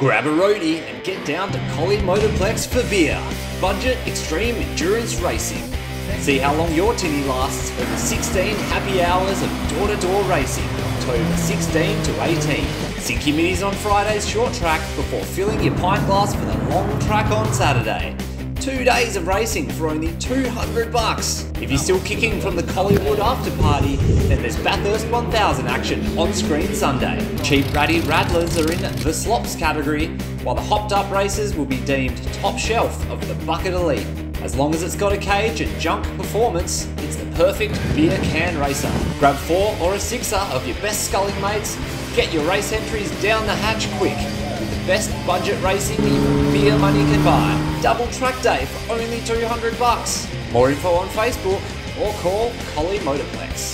Grab a roadie and get down to Collie Motorplex for beer. Budget extreme endurance racing. See how long your tinny lasts over 16 happy hours of door-to-door racing, October 16 to 18. Sink your middies on Friday's short track before filling your pint glass for the long track on Saturday. 2 days of racing for only $200. If you're still kicking from the Collywood after party, then there's Bathurst 1000 action on screen Sunday. Cheap ratty rattlers are in the slops category, while the hopped up races will be deemed top shelf of the Bucket Elite. As long as it's got a cage and junk performance, it's the perfect beer can racer. Grab 4 or a 6er of your best sculling mates, get your race entries down the hatch quick. The best budget racing even beer money can buy. Double track day for only $200. More info on Facebook or call Collie Motorplex.